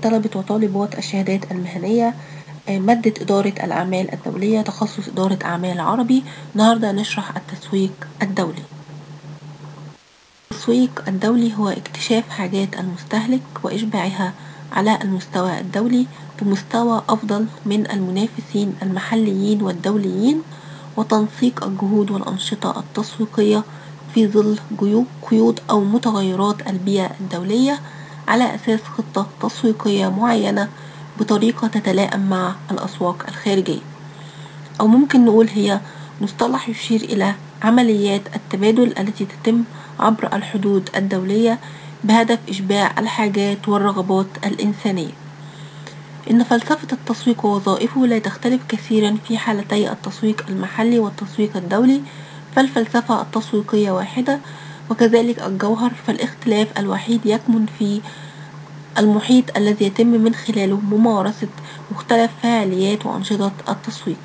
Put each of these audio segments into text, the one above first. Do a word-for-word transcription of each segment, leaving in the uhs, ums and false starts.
طلبة وطالبات الشهادات المهنية، مادة إدارة الأعمال الدولية، تخصص إدارة أعمال عربي. النهاردة نشرح التسويق الدولي. التسويق الدولي هو اكتشاف حاجات المستهلك وإشباعها على المستوى الدولي بمستوى أفضل من المنافسين المحليين والدوليين، وتنسيق الجهود والأنشطة التسويقية في ظل قيود أو متغيرات البيئة الدولية على أساس خطة تسويقية معينة بطريقة تتلائم مع الأسواق الخارجية. أو ممكن نقول هي مصطلح يشير إلى عمليات التبادل التي تتم عبر الحدود الدولية بهدف إشباع الحاجات والرغبات الإنسانية. إن فلسفة التسويق ووظائفه لا تختلف كثيرا في حالتي التسويق المحلي والتسويق الدولي، فالفلسفة التسويقية واحدة، وكذلك الجوهر، فالاختلاف الوحيد يكمن في المحيط الذي يتم من خلاله ممارسة مختلف فعاليات وأنشطة التسويق.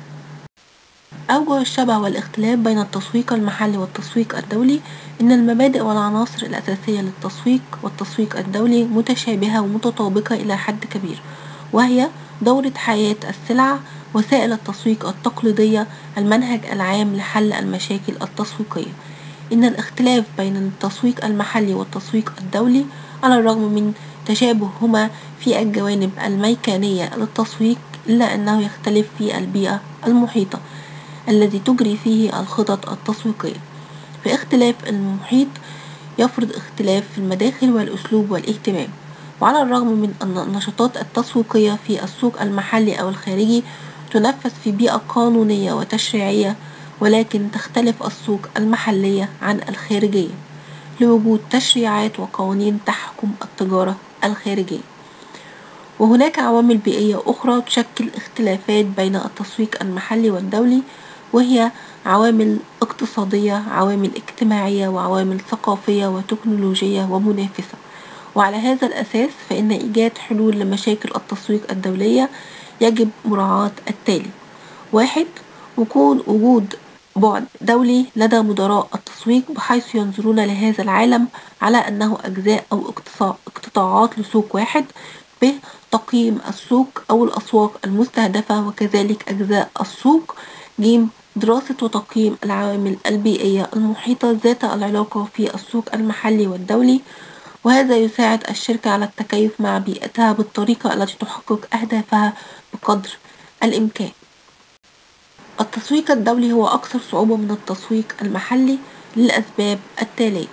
أوجه الشبه والاختلاف بين التسويق المحلي والتسويق الدولي إن المبادئ والعناصر الأساسية للتسويق والتسويق الدولي متشابهة ومتطابقة إلى حد كبير، وهي دورة حياة السلع، وسائل التسويق التقليدية، المنهج العام لحل المشاكل التسويقية. إن الاختلاف بين التسويق المحلي والتسويق الدولي على الرغم من تشابههما في الجوانب الميكانية للتسويق، إلا أنه يختلف في البيئة المحيطة الذي تجري فيه الخطط التسويقية. في اختلاف المحيط يفرض اختلاف في المداخل والأسلوب والاهتمام. وعلى الرغم من أن النشاطات التسويقية في السوق المحلي أو الخارجي تنفذ في بيئة قانونية وتشريعية، ولكن تختلف السوق المحلية عن الخارجية لوجود تشريعات وقوانين تحكم التجارة الخارجية. وهناك عوامل بيئية أخرى تشكل اختلافات بين التسويق المحلي والدولي، وهي عوامل اقتصادية، عوامل اجتماعية، وعوامل ثقافية وتكنولوجية ومنافسة. وعلى هذا الأساس فإن إيجاد حلول لمشاكل التسويق الدولية يجب مراعاة التالي: واحد، وجود بعد دولي لدى مدراء التسويق بحيث ينظرون لهذا العالم على أنه أجزاء أو اقتطاعات لسوق واحد. ب، تقييم السوق أو الأسواق المستهدفة وكذلك أجزاء السوق. ج، دراسة وتقييم العوامل البيئية المحيطة ذات العلاقة في السوق المحلي والدولي، وهذا يساعد الشركة على التكيف مع بيئتها بالطريقة التي تحقق أهدافها بقدر الإمكان. التسويق الدولي هو أكثر صعوبة من التسويق المحلي للأسباب التالية: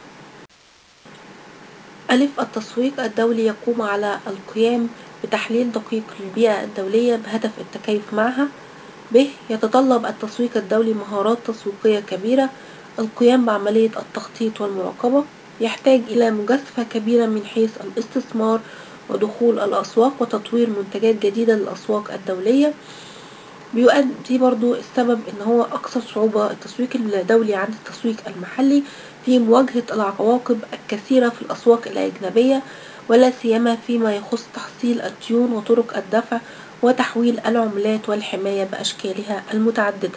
ألف، التسويق الدولي يقوم على القيام بتحليل دقيق للبيئة الدولية بهدف التكيف معها. ب، يتطلب التسويق الدولي مهارات تسويقية كبيرة، القيام بعملية التخطيط والمراقبة، يحتاج إلى مجازفة كبيرة من حيث الاستثمار ودخول الأسواق وتطوير منتجات جديدة للأسواق الدولية. بيؤدي برضو السبب إن هو أكثر صعوبة التسويق الدولي عن التسويق المحلي في مواجهة العواقب الكثيرة في الأسواق الأجنبية، ولا سيما فيما يخص تحصيل الديون وطرق الدفع وتحويل العملات والحماية بأشكالها المتعددة.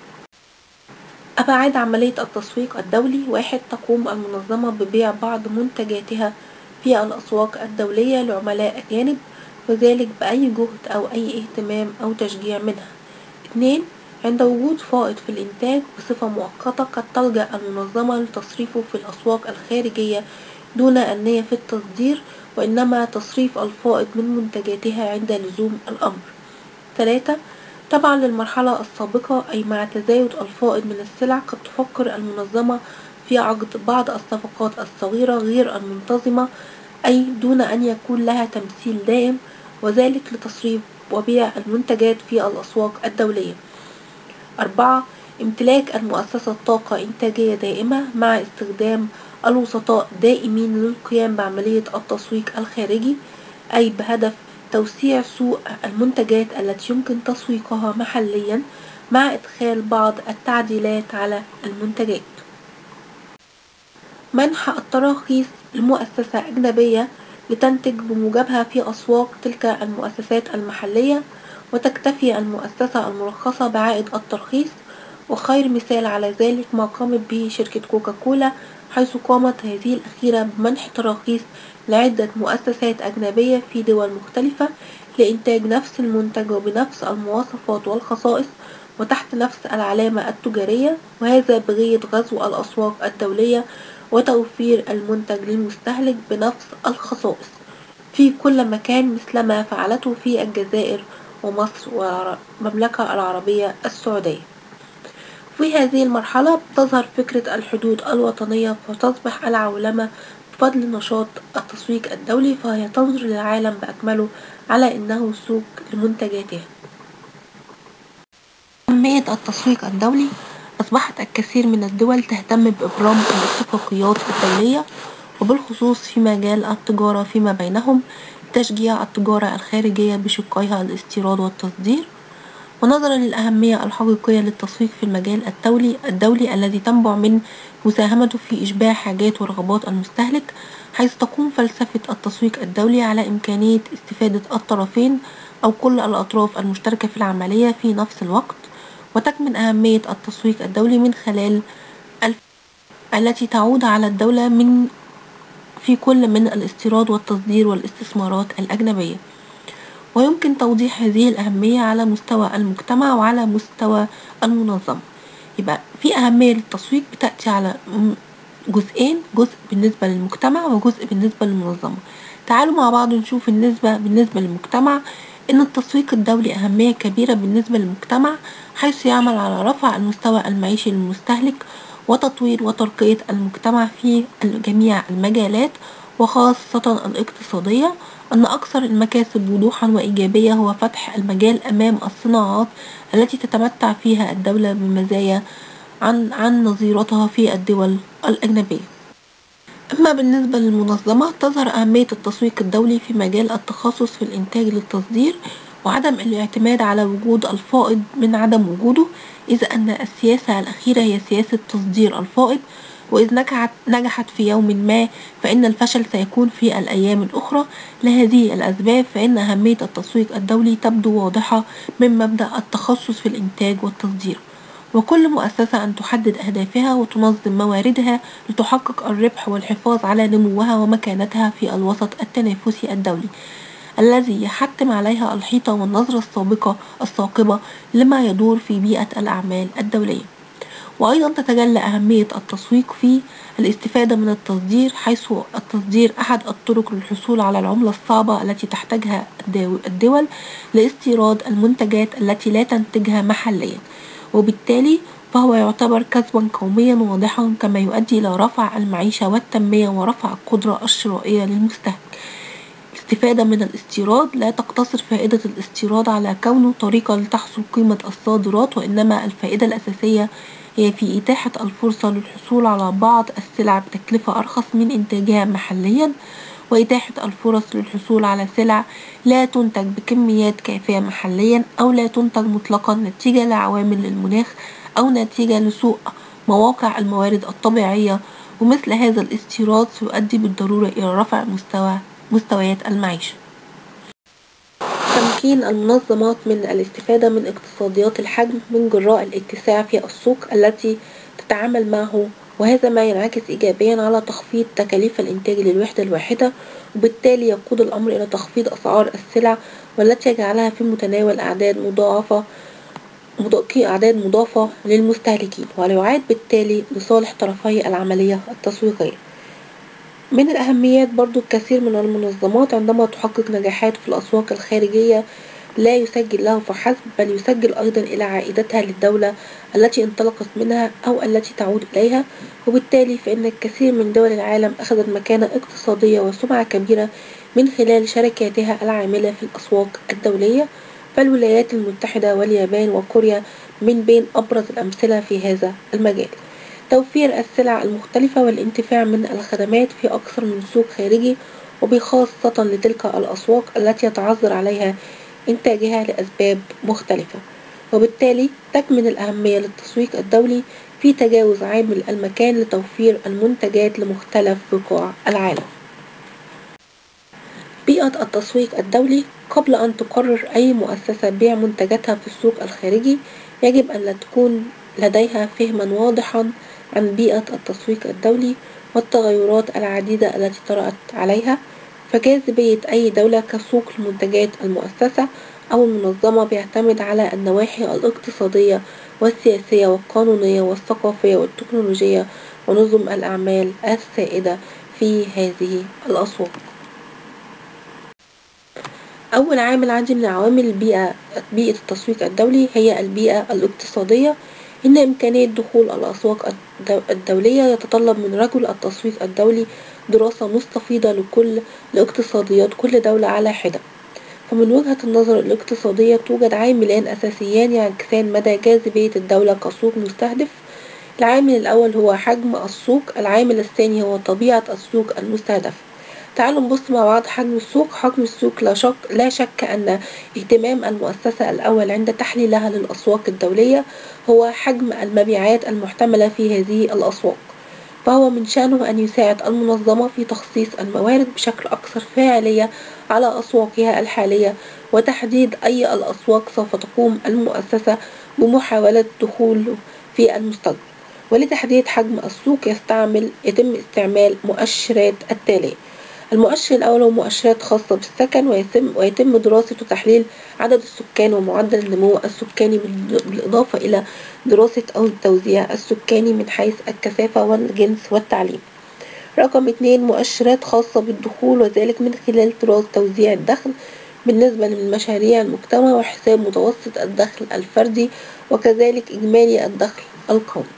أبعاد عملية التسويق الدولي: واحد، تقوم المنظمة ببيع بعض منتجاتها في الأسواق الدولية لعملاء أجانب، وذلك بأي جهد أو أي اهتمام أو تشجيع منها. اثنين، عند وجود فائض في الإنتاج بصفة مؤقتة قد تلجأ المنظمة لتصريفه في الأسواق الخارجية دون النية في التصدير، وإنما تصريف الفائض من منتجاتها عند لزوم الأمر. ثلاثة، طبعا للمرحلة السابقة أي مع تزايد الفائض من السلع قد تفكر المنظمة في عقد بعض الصفقات الصغيرة غير المنتظمة، أي دون أن يكون لها تمثيل دائم، وذلك لتصريف وبيع المنتجات في الأسواق الدولية. أربعة، امتلاك المؤسسة طاقة إنتاجية دائمة مع استخدام الوسطاء دائمين للقيام بعملية التسويق الخارجي، أي بهدف توسيع سوق المنتجات التي يمكن تسويقها محليا مع إدخال بعض التعديلات على المنتجات. منح التراخيص لمؤسسة أجنبية لتنتج بموجبها في أسواق تلك المؤسسات المحلية، وتكتفي المؤسسة المرخصة بعائد الترخيص. وخير مثال على ذلك ما قامت به شركة كوكاكولا، حيث قامت هذه الأخيرة بمنح تراخيص لعدة مؤسسات أجنبية في دول مختلفة لإنتاج نفس المنتج وبنفس المواصفات والخصائص وتحت نفس العلامة التجارية، وهذا بغية غزو الأسواق الدولية وتوفير المنتج للمستهلك بنفس الخصائص في كل مكان، مثلما فعلته في الجزائر ومصر والمملكة العربية السعودية. في هذه المرحلة تظهر فكرة الحدود الوطنية، فتصبح العولمة بفضل نشاط التسويق الدولي، فهي تنظر للعالم بأكمله على أنه سوق لمنتجاتها. أهمية التسويق الدولي: أصبحت الكثير من الدول تهتم بإبرام الاتفاقيات الدولية وبالخصوص في مجال التجارة فيما بينهم لتشجيع التجارة الخارجية بشقيها الاستيراد والتصدير. ونظرا للأهمية الحقيقية للتسويق في المجال الدولي الدولي الذي تنبع من مساهمته في إشباع حاجات ورغبات المستهلك، حيث تقوم فلسفة التسويق الدولي على إمكانية استفادة الطرفين أو كل الأطراف المشتركة في العملية في نفس الوقت. وتكمن أهمية التسويق الدولي من خلال الف... التي تعود على الدولة من في كل من الاستيراد والتصدير والاستثمارات الأجنبية. ويمكن توضيح هذه الأهمية على مستوى المجتمع وعلى مستوى المنظمة. يبقى في أهمية للتسويق بتأتي على جزئين، جزء بالنسبة للمجتمع وجزء بالنسبة للمنظمة. تعالوا مع بعض نشوف النسبة بالنسبة للمجتمع. إن التسويق الدولي أهمية كبيرة بالنسبة للمجتمع، حيث يعمل على رفع المستوى المعيشي للمستهلك وتطوير وترقية المجتمع في جميع المجالات وخاصة الاقتصادية. أن أكثر المكاسب وضوحا وإيجابية هو فتح المجال أمام الصناعات التي تتمتع فيها الدولة بمزايا عن عن نظيرتها في الدول الأجنبية. أما بالنسبة للمنظمة، تظهر أهمية التسويق الدولي في مجال التخصص في الإنتاج للتصدير وعدم الاعتماد على وجود الفائض من عدم وجوده، إذ أن السياسة الأخيرة هي سياسة تصدير الفائض، وإذ نجحت, نجحت في يوم ما فإن الفشل سيكون في الأيام الأخرى. لهذه الأسباب فإن أهمية التسويق الدولي تبدو واضحة من مبدأ التخصص في الإنتاج والتصدير، وكل مؤسسة أن تحدد أهدافها وتنظم مواردها لتحقق الربح والحفاظ على نموها ومكانتها في الوسط التنافسي الدولي الذي يحتم عليها الحيطة والنظرة السابقة الثاقبة لما يدور في بيئة الأعمال الدولية. وأيضا تتجلى أهمية التسويق في الاستفادة من التصدير، حيث التصدير أحد الطرق للحصول على العملة الصعبة التي تحتاجها الدول لاستيراد المنتجات التي لا تنتجها محليا، وبالتالي فهو يعتبر كسبا قوميا واضحا، كما يؤدي إلى رفع المعيشة والتنمية ورفع القدرة الشرائية للمستهلك. الاستفادة من الاستيراد لا تقتصر فائدة الاستيراد على كونه طريقة لتحصل قيمة الصادرات، وإنما الفائدة الأساسية هي في إتاحة الفرصة للحصول على بعض السلع بتكلفة أرخص من إنتاجها محليا، وإتاحة الفرص للحصول على سلع لا تنتج بكميات كافية محليا أو لا تنتج مطلقا نتيجة لعوامل المناخ أو نتيجة لسوء مواقع الموارد الطبيعية. ومثل هذا الاستيراد سيؤدي بالضرورة إلى رفع مستوى مستويات المعيشة. تمكين المنظمات من الاستفادة من اقتصاديات الحجم من جراء الاتساع في السوق التي تتعامل معه، وهذا ما ينعكس إيجابيا على تخفيض تكاليف الإنتاج للوحدة الواحدة، وبالتالي يقود الأمر إلى تخفيض أسعار السلع والتي يجعلها في متناول أعداد مضاعفة أعداد مضافة للمستهلكين، ويعاد بالتالي لصالح طرفي العملية التسويقية. من الأهميات برضو الكثير من المنظمات عندما تحقق نجاحات في الأسواق الخارجية لا يسجل له فحسب، بل يسجل أيضا إلى عائدتها للدولة التي انطلقت منها أو التي تعود إليها، وبالتالي فإن الكثير من دول العالم أخذت مكانة اقتصادية وسمعة كبيرة من خلال شركاتها العاملة في الأسواق الدولية، فالولايات المتحدة واليابان وكوريا من بين أبرز الأمثلة في هذا المجال. توفير السلع المختلفة والانتفاع من الخدمات في أكثر من سوق خارجي، وبخاصة لتلك الأسواق التي يتعذر عليها إنتاجها لأسباب مختلفة. وبالتالي تكمن الأهمية للتسويق الدولي في تجاوز عامل المكان لتوفير المنتجات لمختلف بقاع العالم. بيئة التسويق الدولي: قبل أن تقرر أي مؤسسة بيع منتجاتها في السوق الخارجي يجب أن تكون لديها فهما واضحا عن بيئة التسويق الدولي والتغيرات العديدة التي طرأت عليها، فجاذبية أي دولة كسوق المنتجات المؤسسة أو المنظمة بيعتمد على النواحي الاقتصادية والسياسية والقانونية والثقافية والتكنولوجية ونظم الأعمال السائدة في هذه الأسواق. أول عامل عندي من عوامل البيئة بيئة التسويق الدولي هي البيئة الاقتصادية. إن إمكانية دخول الأسواق الدولية يتطلب من رجل التسويق الدولي دراسة مستفيضة لكل لاقتصاديات كل دولة على حدة. فمن وجهة النظر الاقتصادية توجد عاملان أساسيان يعكسان مدى جاذبية الدولة كسوق مستهدف. العامل الأول هو حجم السوق، العامل الثاني هو طبيعة السوق المستهدف. تعالوا نبص مع بعض حجم السوق. حجم السوق لا شك, لا شك أن اهتمام المؤسسة الأول عند تحليلها للأسواق الدولية هو حجم المبيعات المحتملة في هذه الأسواق، فهو من شأنه أن يساعد المنظمة في تخصيص الموارد بشكل أكثر فاعلية على أسواقها الحالية وتحديد أي الأسواق سوف تقوم المؤسسة بمحاولة دخوله في المستقبل. ولتحديد حجم السوق يستعمل يتم استعمال مؤشرات التالية. المؤشر الأول هو مؤشرات خاصة بالسكن، ويتم, ويتم دراسة وتحليل عدد السكان ومعدل النمو السكاني بالإضافة إلى دراسة أو التوزيع السكاني من حيث الكثافة والجنس والتعليم. رقم اتنين مؤشرات خاصة بالدخول، وذلك من خلال دراسة توزيع الدخل بالنسبة لمشاريع المجتمع وحساب متوسط الدخل الفردي وكذلك إجمالي الدخل القومي.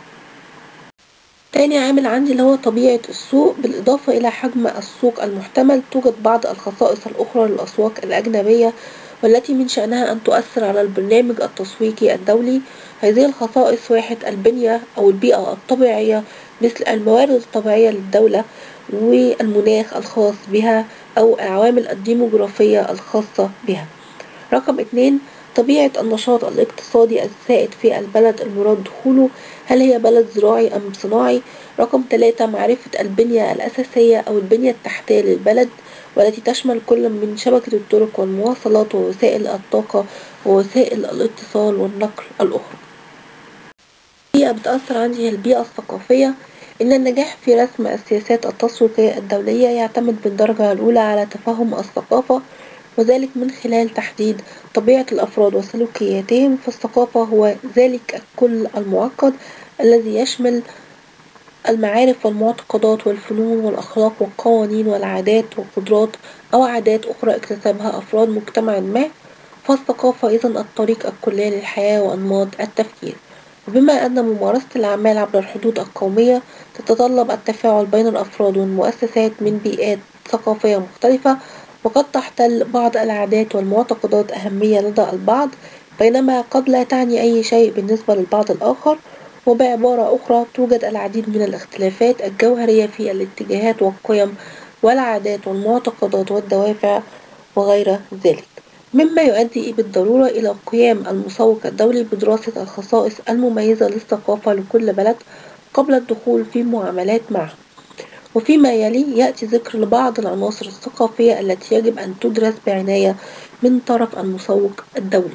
تاني عامل عندي اللي هو طبيعة السوق. بالإضافة إلى حجم السوق المحتمل توجد بعض الخصائص الأخرى للأسواق الأجنبية والتي من شأنها أن تؤثر على البرنامج التسويقي الدولي. هذه الخصائص: واحد البنية أو البيئة الطبيعية مثل الموارد الطبيعية للدولة والمناخ الخاص بها أو العوامل الديموغرافية الخاصة بها. رقم اتنين طبيعة النشاط الاقتصادي السائد في البلد المراد دخوله، هل هي بلد زراعي أم صناعي. رقم ثلاثة معرفة البنية الأساسية أو البنية التحتية للبلد والتي تشمل كل من شبكة الطرق والمواصلات ووسائل الطاقة ووسائل الاتصال والنقل الأخرى. البيئة بتأثر عندي هي البيئة الثقافية. إن النجاح في رسم السياسات التسويقية الدولية يعتمد بالدرجة الأولى على تفهم الثقافة، وذلك من خلال تحديد طبيعة الأفراد وسلوكياتهم. فالثقافة هو ذلك الكل المعقد الذي يشمل المعارف والمعتقدات والفنون والأخلاق والقوانين والعادات والقدرات أو عادات أخرى اكتسبها أفراد مجتمع ما. فالثقافة إذن الطريق الكلي للحياة وأنماط التفكير. وبما أن ممارسة الأعمال عبر الحدود القومية تتطلب التفاعل بين الأفراد والمؤسسات من بيئات ثقافية مختلفة، وقد تحتل بعض العادات والمعتقدات أهمية لدى البعض بينما قد لا تعني أي شيء بالنسبة للبعض الآخر. وبعبارة أخرى توجد العديد من الاختلافات الجوهرية في الاتجاهات والقيم والعادات والمعتقدات والدوافع وغير ذلك، مما يؤدي بالضرورة إلى قيام المسوق الدولي بدراسة الخصائص المميزة للثقافة لكل بلد قبل الدخول في معاملات معه. وفيما يلي يأتي ذكر لبعض العناصر الثقافية التي يجب أن تدرس بعناية من طرف المسوق الدولي.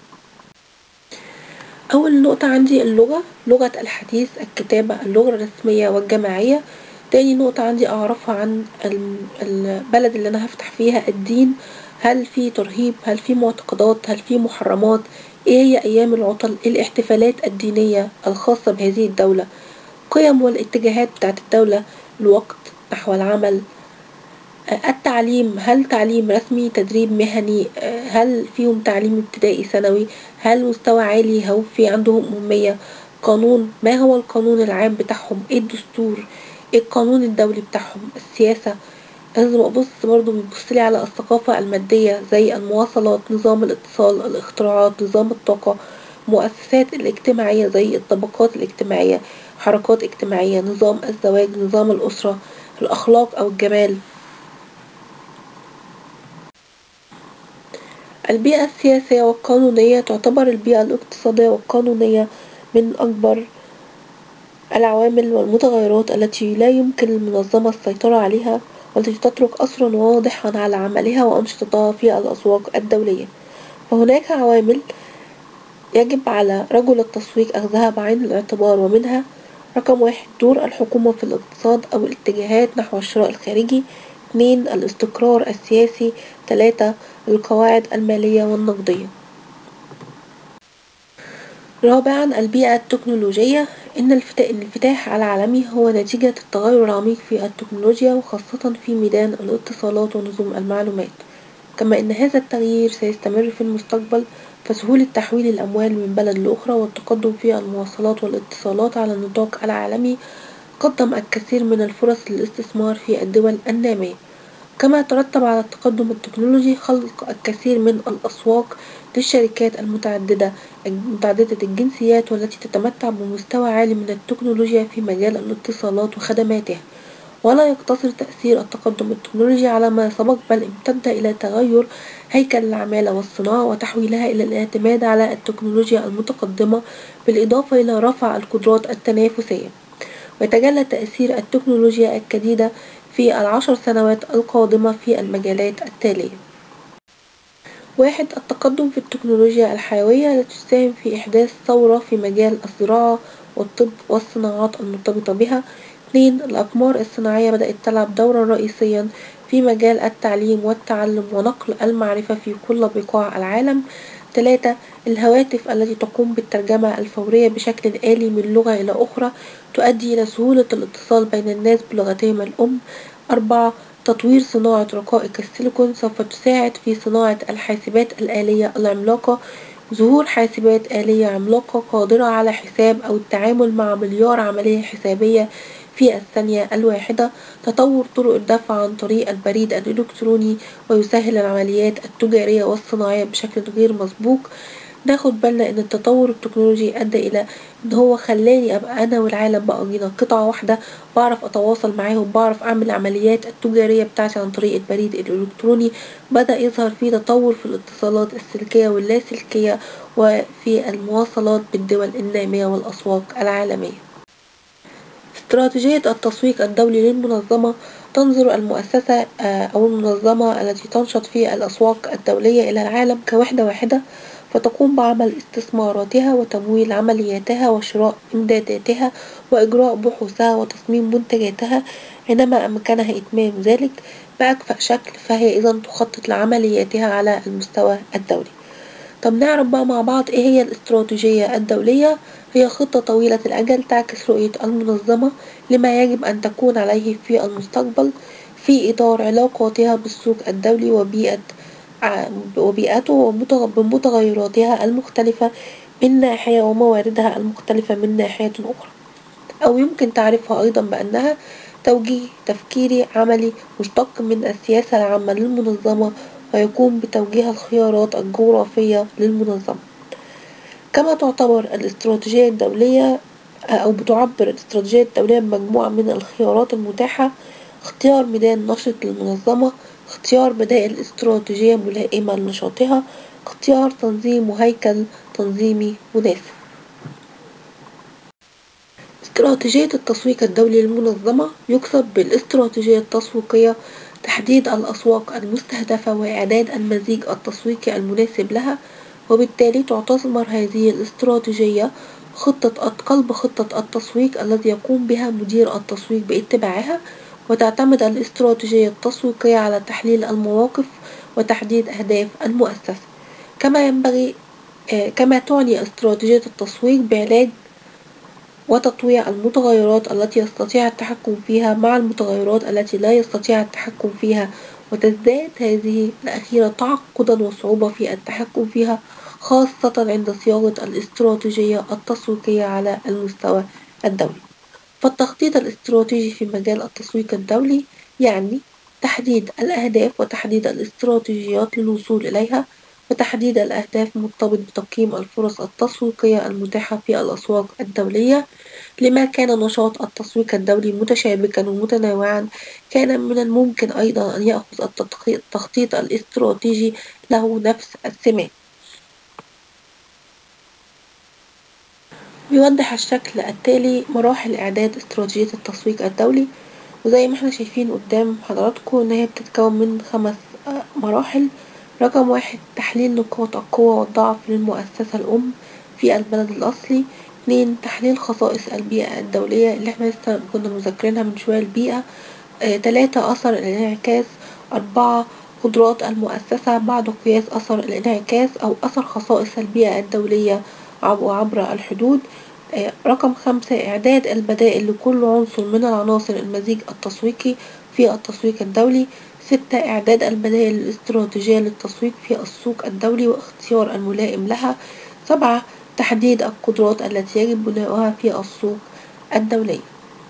أول نقطة عندي اللغة، لغة الحديث، الكتابة، اللغة الرسمية والجماعية. تاني نقطة عندي أعرفها عن البلد اللي أنا هفتح فيها، الدين، هل في ترهيب، هل في معتقدات، هل في محرمات، ايه هي أيام العطل، ايه الاحتفالات الدينية الخاصة بهذه الدولة، قيم والاتجاهات بتاعت الدولة، الوقت نحو العمل، التعليم، هل تعليم رسمي، تدريب مهني، هل فيهم تعليم ابتدائي ثانوي، هل مستوى عالي، هل في عندهم أمية، قانون، ما هو القانون العام بتاعهم، ايه الدستور، ايه القانون الدولي بتاعهم، السياسة. لازم أبص برضو بنبصلي على الثقافة المادية زي المواصلات، نظام الاتصال، الاختراعات، نظام الطاقة، مؤسسات الاجتماعية زي الطبقات الاجتماعية، حركات اجتماعية، نظام الزواج، نظام الأسرة، الأخلاق أو الجمال. البيئة السياسية والقانونية تعتبر البيئة الاقتصادية والقانونية من أكبر العوامل والمتغيرات التي لا يمكن للمنظمة السيطرة عليها والتي تترك أثرا واضحا على عملها وأنشطتها في الأسواق الدولية. فهناك عوامل يجب على رجل التسويق أخذها بعين الاعتبار، ومنها: رقم واحد دور الحكومة في الاقتصاد أو الاتجاهات نحو الشراء الخارجي. اتنين الاستقرار السياسي. تلاتة القواعد المالية والنقدية. رابعا البيئة التكنولوجية. إن الفت- الانفتاح العالمي هو نتيجة التغير العميق في التكنولوجيا وخاصة في ميدان الاتصالات ونظم المعلومات، كما إن هذا التغيير سيستمر في المستقبل، فسهولة تحويل الأموال من بلد لأخرى والتقدم في المواصلات والاتصالات على النطاق العالمي قدم الكثير من الفرص للاستثمار في الدول النامية. كما يترتب على التقدم التكنولوجي خلق الكثير من الأسواق للشركات المتعددة متعددة الجنسيات والتي تتمتع بمستوى عالي من التكنولوجيا في مجال الاتصالات وخدماتها. ولا يقتصر تأثير التقدم التكنولوجي على ما سبق، بل امتد إلى تغير هيكل العمالة والصناعة وتحويلها إلى الاعتماد على التكنولوجيا المتقدمة، بالإضافة إلى رفع القدرات التنافسية. ويتجلى تأثير التكنولوجيا الجديدة في العشر سنوات القادمة في المجالات التالية: واحد التقدم في التكنولوجيا الحيوية التي تساهم في إحداث ثورة في مجال الزراعة والطب والصناعات المرتبطة بها. اتنين الأقمار الصناعية بدأت تلعب دورا رئيسيا في مجال التعليم والتعلم ونقل المعرفة في كل بقاع العالم. تلاتة الهواتف التي تقوم بالترجمة الفورية بشكل آلي من لغة إلى أخرى تؤدي إلى سهولة الاتصال بين الناس بلغتهم الأم. أربعة تطوير صناعة رقائق السيليكون سوف تساعد في صناعة الحاسبات الآلية العملاقة. ظهور حاسبات آلية عملاقة قادرة على حساب أو التعامل مع مليار عملية حسابية في الثانية الواحدة. تطور طرق الدفع عن طريق البريد الإلكتروني ويسهل العمليات التجارية والصناعية بشكل غير مسبوق. ناخد بالنا ان التطور التكنولوجي ادى الى ان هو خلاني ابقى انا والعالم بقى جينا قطعة واحدة، بعرف اتواصل معاهم، بعرف اعمل العمليات التجارية بتاعتي عن طريق البريد الالكتروني. بدأ يظهر فيه تطور في الاتصالات السلكية واللاسلكية وفي المواصلات بالدول النامية والاسواق العالمية. استراتيجية التسويق الدولي للمنظمة. تنظر المؤسسة أو المنظمة التي تنشط في الأسواق الدولية إلى العالم كوحدة واحدة، فتقوم بعمل استثماراتها وتمويل عملياتها وشراء إمداداتها وإجراء بحوثها وتصميم منتجاتها حينما أمكنها إتمام ذلك بأكفأ شكل، فهي إذا تخطط لعملياتها على المستوى الدولي. طب نعرف بقى مع بعض ايه هي الاستراتيجية الدولية. هي خطة طويلة الأجل تعكس رؤية المنظمة لما يجب أن تكون عليه في المستقبل في إطار علاقاتها بالسوق الدولي وبيئة وبيئته بمتغيراتها المختلفة من ناحية ومواردها المختلفة من ناحية أخرى. أو يمكن تعريفها أيضا بأنها توجيه تفكيري عملي مشتق من السياسة العامة للمنظمة ويقوم بتوجيه الخيارات الجغرافية للمنظمة. كما تعتبر الاستراتيجية الدولية أو بتعبر الاستراتيجية الدولية بمجموعة من الخيارات المتاحة: اختيار ميدان نشط للمنظمة، اختيار بدائل استراتيجية ملائمة لنشاطها، اختيار تنظيم وهيكل تنظيمي مناسب. استراتيجية التسويق الدولي للمنظمة. يقصد بالاستراتيجية التسويقية تحديد الأسواق المستهدفة وإعداد المزيج التسويقي المناسب لها، وبالتالي تعتبر هذه الاستراتيجية خطة قلب خطة التسويق الذي يقوم بها مدير التسويق باتباعها. وتعتمد الاستراتيجية التسويقية على تحليل المواقف وتحديد أهداف المؤسسة. كما ينبغي كما تعني استراتيجية التسويق بعلاج وتطويع المتغيرات التي يستطيع التحكم فيها مع المتغيرات التي لا يستطيع التحكم فيها، وتزداد هذه الأخيرة تعقدا وصعوبة في التحكم فيها، خاصة عند صياغة الاستراتيجية التسويقية على المستوى الدولي. فالتخطيط الاستراتيجي في مجال التسويق الدولي يعني تحديد الأهداف وتحديد الاستراتيجيات للوصول إليها، وتحديد الأهداف مرتبط بتقييم الفرص التسويقية المتاحة في الأسواق الدولية. لما كان نشاط التسويق الدولي متشابكا ومتنوعا، كان من الممكن أيضا أن يأخذ التخطيط الاستراتيجي له نفس السمات. بيوضح الشكل التالي مراحل إعداد استراتيجية التسويق الدولي، وزي ما احنا شايفين قدام حضراتكم إن هي بتتكون من خمس مراحل. رقم واحد تحليل نقاط القوة والضعف للمؤسسة الأم في البلد الأصلي. اتنين تحليل خصائص البيئة الدولية اللي احنا لسه كنا مذاكرينها من شوية. البيئة آه، تلاتة أثر الانعكاس. أربعة قدرات المؤسسة بعد قياس أثر الانعكاس أو أثر خصائص البيئة الدولية عب- وعبر الحدود. آه، رقم خمسة إعداد البدائل لكل عنصر من العناصر المزيج التسويقي في التسويق الدولي. ستة إعداد البدائل الاستراتيجية للتسويق في السوق الدولي واختيار الملائم لها. سبعة تحديد القدرات التي يجب بناؤها في السوق الدولية.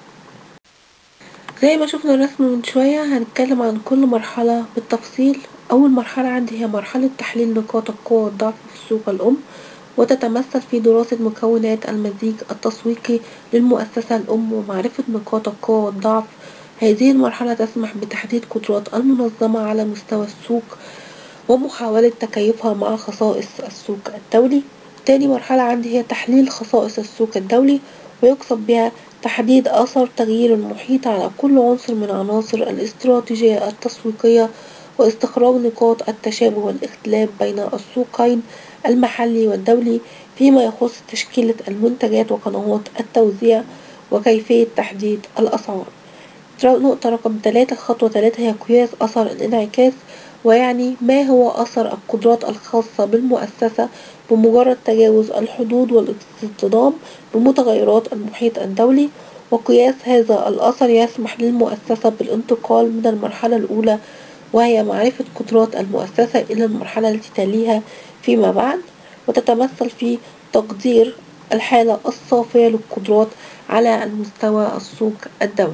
زي ما شفنا الرسم من شوية هنتكلم عن كل مرحلة بالتفصيل. أول مرحلة عندي هي مرحلة تحليل نقاط القوة والضعف في السوق الأم، وتتمثل في دراسة مكونات المزيج التسويقي للمؤسسة الأم ومعرفة نقاط القوة والضعف. هذه المرحلة تسمح بتحديد قدرات المنظمة على مستوى السوق ومحاولة تكيفها مع خصائص السوق الدولي. تاني مرحلة عندي هي تحليل خصائص السوق الدولي، ويقصد بها تحديد أثر تغيير المحيط على كل عنصر من عناصر الاستراتيجية التسويقية، واستخراج نقاط التشابه والاختلاف بين السوقين المحلي والدولي فيما يخص تشكيلة المنتجات وقنوات التوزيع وكيفية تحديد الأسعار. نقطة رقم ثلاثة، خطوة ثلاثة، هي قياس أثر الانعكاس، ويعني ما هو أثر القدرات الخاصة بالمؤسسة بمجرد تجاوز الحدود والاصطدام بمتغيرات المحيط الدولي. وقياس هذا الأثر يسمح للمؤسسة بالانتقال من المرحلة الأولى وهي معرفة قدرات المؤسسة إلى المرحلة التي تليها فيما بعد، وتتمثل في تقدير الحالة الصافية للقدرات على المستوى السوق الدولي.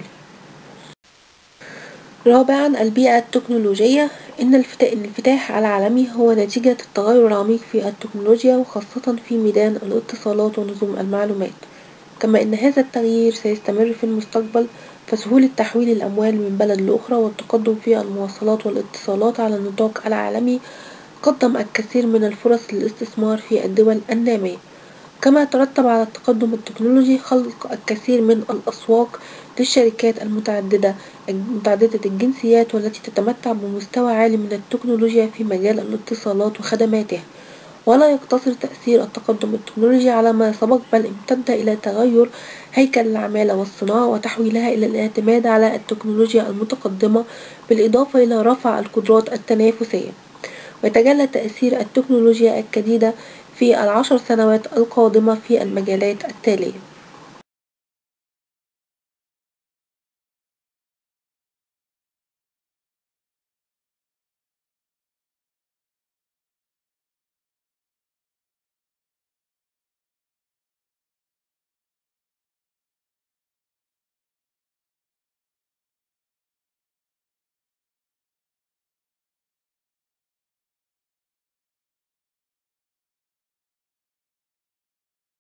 رابعا البيئة التكنولوجية. إن الانفتاح العالمي هو نتيجة التغير العميق في التكنولوجيا وخاصة في ميدان الاتصالات ونظم المعلومات، كما إن هذا التغيير سيستمر في المستقبل، فسهولة تحويل الأموال من بلد لأخرى والتقدم في المواصلات والاتصالات على النطاق العالمي قدم الكثير من الفرص للاستثمار في الدول النامية. كما ترتب على التقدم التكنولوجي خلق الكثير من الأسواق للشركات المتعددة متعددة الجنسيات والتي تتمتع بمستوى عالي من التكنولوجيا في مجال الاتصالات وخدماتها. ولا يقتصر تأثير التقدم التكنولوجي على ما سبق، بل امتد إلى تغير هيكل العمالة والصناعة وتحويلها إلى الاعتماد على التكنولوجيا المتقدمة، بالإضافة إلى رفع القدرات التنافسية. ويتجلى تأثير التكنولوجيا الجديدة في العشر سنوات القادمة في المجالات التالية.